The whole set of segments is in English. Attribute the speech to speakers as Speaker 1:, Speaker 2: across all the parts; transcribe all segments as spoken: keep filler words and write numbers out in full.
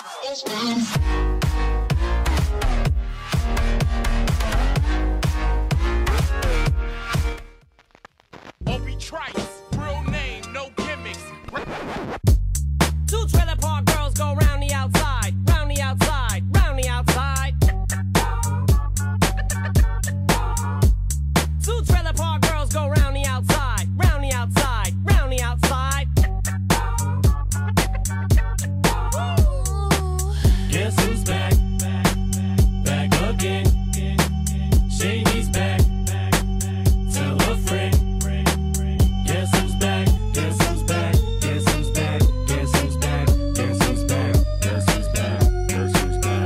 Speaker 1: Obi Trice, real name, no gimmicks.
Speaker 2: Two trailer park girls go round the outside, round the outside, round the outside. Two trailer park girls go round the outside, round the outside, round the outside.
Speaker 3: Guess who's back? Back, back again. Shady's back. Tell a friend. Guess who's back? Guess who's back? Guess who's back? Guess who's back? Guess who's back? Guess who's back? Guess who's back?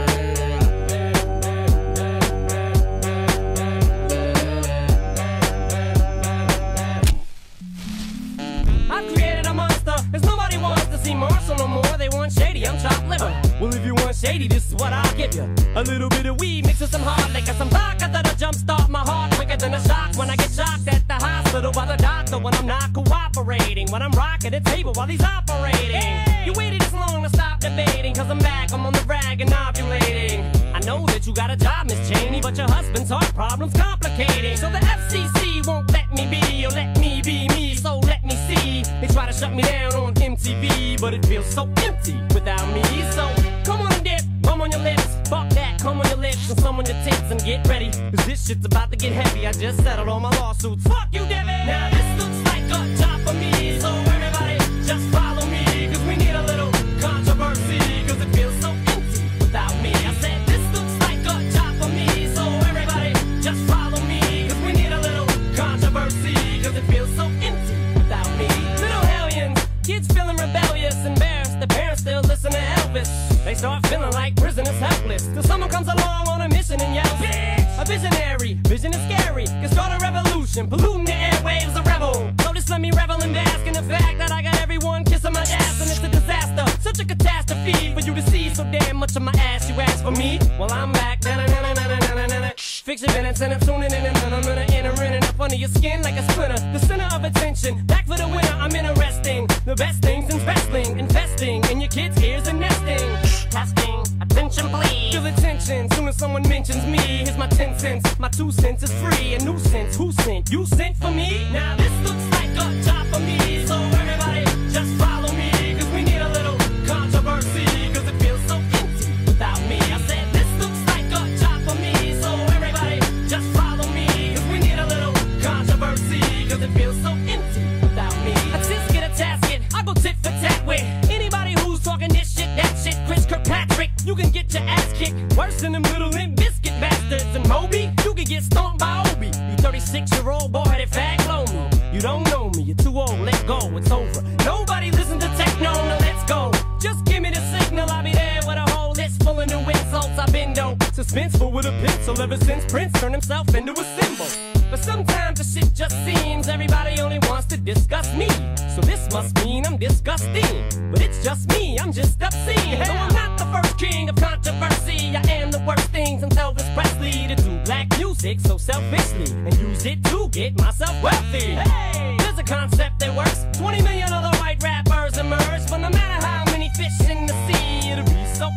Speaker 2: I've created a monster, cause nobody wants to see Marshall no more. They want Shady, I'm chopped liver. Well, if you want Shady, this is what I'll give you. A little bit of weed mixed with some hard liquor, some vodka that'll jumpstart my heart quicker than a shock when I get shocked at the hospital by the doctor when I'm not cooperating, when I'm rocking the table while he's operating. Hey! You waited this long to stop debating, cause I'm back, I'm on the rag and ovulating. I know that you got a job, Miss Cheney, but your husband's heart problem's complicating. So the F C C won't let me be, or let me be me, so let me see. They try to shut me down on M T V, but it feels so empty without me. So come on and dip, bum on your lips, fuck that, come on your lips, and some on your tits, and get ready, cause this shit's about to get heavy. I just settled all my lawsuits, fuck you, Devin. Now this looks like a job for me, so everybody just follow me, cause we need a little controversy, cause it feels so empty without me. I said this looks like a job for me, so everybody just follow me, cause we need a little controversy, cause it feels so empty without me. Little hellions, kids feeling rebellious, embarrassed, the parents still listen to Elvis. They start feeling like prisoners helpless, till someone comes along on a mission and yells, bitch! A visionary, vision is scary, can start a revolution, polluting the airwaves, a rebel. So just let me revel and bask in the fact that I got everyone kissing my ass, and it's a disaster, such a catastrophe for you to see so damn much of my ass. You ask for me, well I'm back. Na -na -na -na -na -na -na -na. Fix your minutes and I'm tuning in, and I'm gonna enter in and up under your skin like a splinter. The center of attention, back for the winner. I'm interesting, the best things in wrestling, investing in your kids' ears and nesting. Testing, attention please. Feel the tension, soon as someone mentions me. Here's my ten cents, my two cents is free. A nuisance, who sent? You sent for me? Now this looks like a job for me, so everybody just follow me, cause we need a little controversy, cause it feels so empty without me. I said this looks like a job for me, so everybody just follow me, cause we need a little controversy, cause it feels so empty without me. A tisket, a tasket, I go tit for tat with anybody who's talking this shit, that shit. Chris Kirkpatrick, you can get your ass kicked worse than them little Limp Biscuit bastards. And Moby, you can get stomped by Obi. You thirty-six-year-old boy-headed fag blow me. You don't know me, you're too old, let go, it's over. Nobody listen to techno, now let's go. Just give me the signal, I'll be there with a whole list full of new insults. I've been dope, suspenseful with a pencil ever since Prince turned himself into a symbol. But sometimes the shit just seems everybody only wants to discuss me. So this must mean I'm disgusting, but it's just me, I'm just obscene. Though I'm not the first king of controversy, I am the worst things until Elvis Presley to do black music so selfishly and use it to get myself wealthy. Hey, there's a concept that works. twenty million other white rappers emerge, but no matter how many fish in the sea, it'll be so.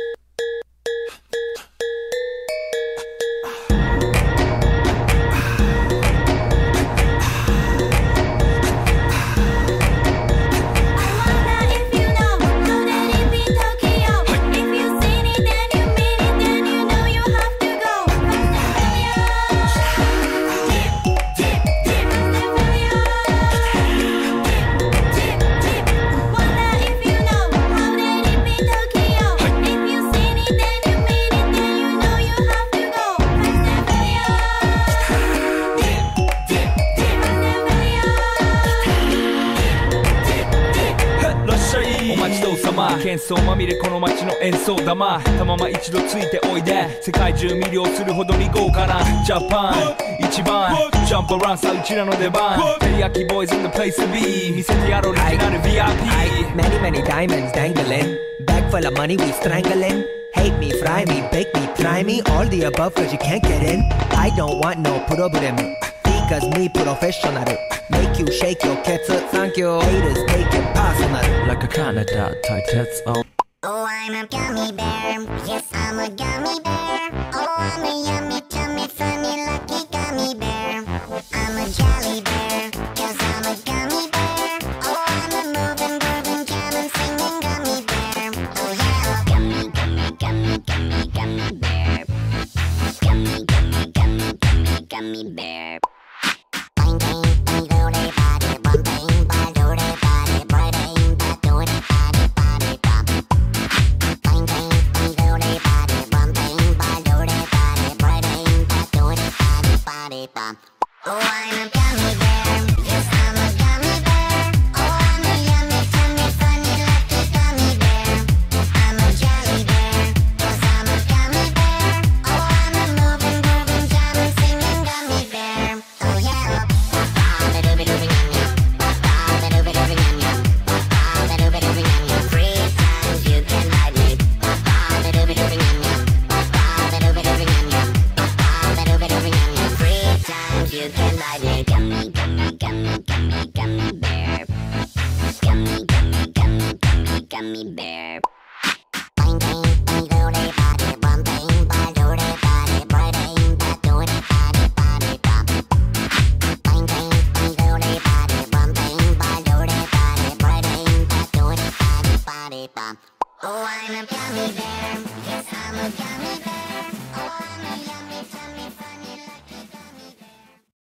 Speaker 4: 様喧騒まみれこの街の演奏玉たまま一度ついておいで世界中魅了するほどに豪華なジャパン一番ジャンプランさうちらの出番テリヤキボーイズ in the place to be 見せてやろうオリジナル ブイアイピー
Speaker 5: Many many diamonds dangling Bag full of money we strangling Hate me, fry me, bake me, try me All the above cause you can't get in I don't want no problem Because me professional Make you shake your kettle Thank you Haters take it personal
Speaker 4: Like a Canada tight heads on
Speaker 6: Oh I I'm a gummy bear. Yes, I'm a gummy bear. Oh, I'm a yummy, tummy, funny, lucky gummy bear. I'm a jelly bear, cause I'm a gummy bear. Oh, I'm a moving, grooving, jamming, singing gummy bear. Oh yeah, gummy, gummy, gummy, gummy, gummy bear. Gummy, gummy, gummy, gummy, gummy bear. Bang, bang, bang, do they body, bang, bang, bang, do they body, bang, bang, bang, do they body, body, bang. Bang, bang, bang, do they body, bang, bang, bang, do they body, bang, bang, bang, do they body, body, bang. Oh, I'm a gummy bear. Yes, I'm a gummy bear. Oh, I'm a yummy, tummy, funny, lucky gummy bear. I'm a jelly bear, cause I'm a gummy bear. Oh, I'm a moving, grooving, jamming, singing gummy bear. Oh yeah. Three times you can ride me. Three times you can ride me. Gummy, gummy, gummy, gummy, gummy bear. Gummy, gummy, gummy, gummy, gummy bear. Bang, bang, bang, do they body, bang, bang, bang, do they body, bang, bang, bang, do they body, body, bang. Bang, bang, bang, do they body, bang, bang, bang, do they body, bang, bang, bang, do they body, body, bang. Oh, I'm a gummy bear. Yes, I'm a gummy bear.